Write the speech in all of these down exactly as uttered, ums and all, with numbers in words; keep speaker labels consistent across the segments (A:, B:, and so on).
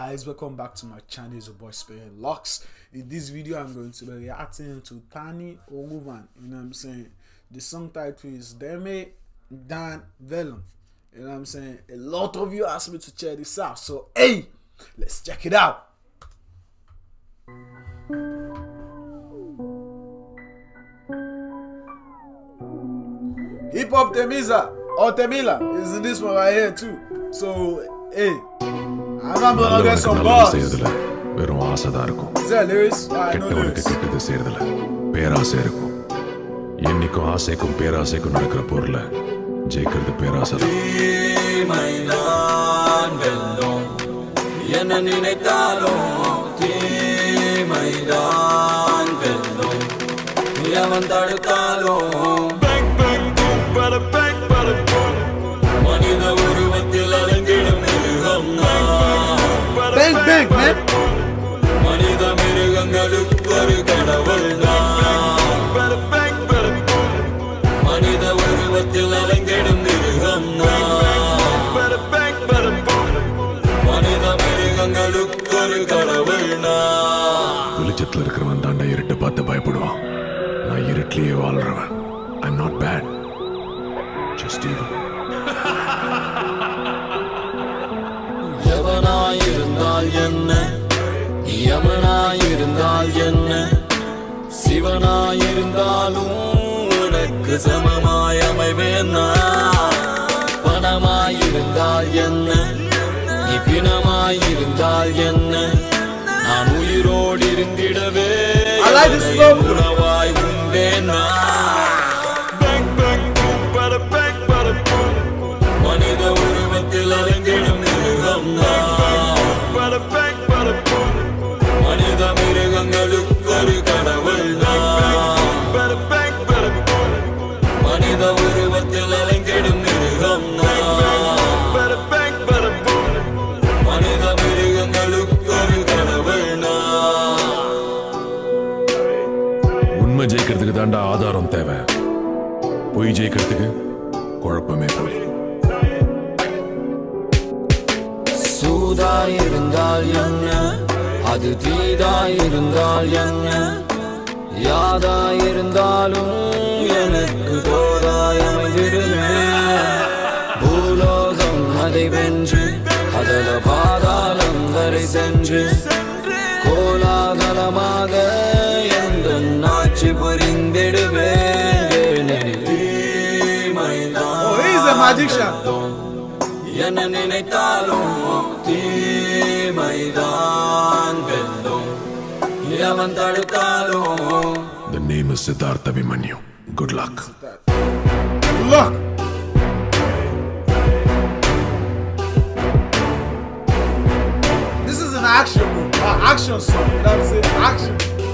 A: guys, welcome back to my channel. It's your boy Spirit Lux. In this video I'm going to be reacting to Thani Oruvan. You know what I'm saying? The song title is Theemai Dhaan Vellum. You know what I'm saying? A lot of you asked me to check this out, so hey, let's check it out. Hiphop Tamizha or Tamila is in this one right here too. So hey, I'm gonna get some bars. Is that lyrics? I know lyrics.
B: என்னைக்கும் ஆசைக்கும் பேராசைக்கும் நடக்கிற பொருள ஜெயிக்கிறது பேராசை. தீமை தான் வெல்லும், என்ன நினைத்தாலும் தீமை தான் வெல்லும், எவன் தடுத்தாலும் மனித உருவத்தில் அலைந்திடும் மிருகம் மனித மிருகங்களுக்கு ஒரு கடவுள் மனித உருவத்தில் அலைந்திடும் மிருகம் மனித மிருகங்களுக்கு ஒரு கடவுள். வெளிச்சத்தில் இருக்கிறவன் தாண்டா இருட்டு பார்த்து பயப்படுவான். நான் இருட்டிலேயே வாழ்றவன். I'm not bad, just evil. எவனாயிருந்தால் என்ன, யமனாயிருந்தால் என்ன, சிவனாயிருந்தாலும் உனக்கு சமமாய் அமைவேன். பணமாயிருந்தால் என்ன, இப்பினமாயிருந்தால் என்ன, நான் உயிரோடு இருந்திடவே உணவாய் உண்டேன். மனித உருவத்தில் அலைந்திடும் மிருகம் மனித மிருகங்களுக்கு ஒரு கடவுள். மனித உருவத்தில் அலைந்திடும் மிருகம் மனித மிருகங்களுக்கு ஒரு கடவுள். உண்மை ஜெயிக்கிறதுக்கு தாண்டா ஆதாரம் தேவை. பொய் ஜெயிக்கிறதுக்கு குழப்பமே போய். சூதாயிருந்தால் என்ன, அது தீதாயிருந்தால் என்ன, யாதாயிருந்தாலும் எனக்கு தோதாயமைந்திடுமே. பூலோகம் அதை வென்று அதல பாதாளம் வரை சென்று கோலாகலமாக எந்த நாட்சி புரிந்திடுவேன். என்ன நினைத்தாலும் தீமை தான் வெல்லும், எவன் தடுத்தாலும். The name is Siddhartha Abhimanyu. Good luck.
A: Good luck. This is an action movie, uh, action song. You know what I'm saying? Action.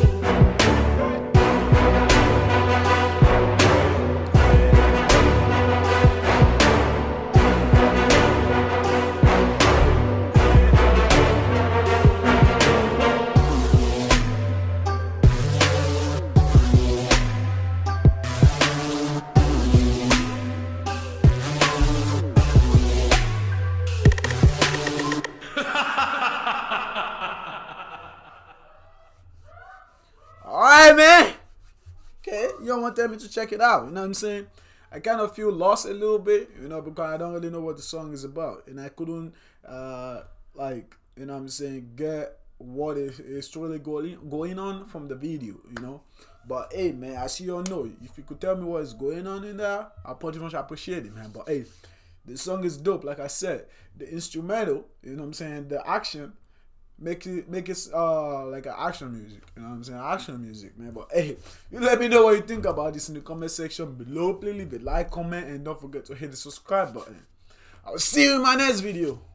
A: Alright, man. Okay, you don't want to tell me to check it out. You know what I'm saying? I kind of feel lost a little bit, you know, because I don't really know what the song is about. And I couldn't, uh, like, you know what I'm saying, get what is, is truly going, going on from the video, you know. But, hey, man, as you all know, if you could tell me what is going on in there, I pretty much appreciate it, man. But, hey, the song is dope. Like I said, the instrumental, you know what I'm saying, the action, Make it make it uh like an action music, you know what I'm saying? Action music, man. But hey, you let me know what you think about this in the comment section below. Please leave a like, comment, and don't forget to hit the subscribe button. I'll see you in my next video.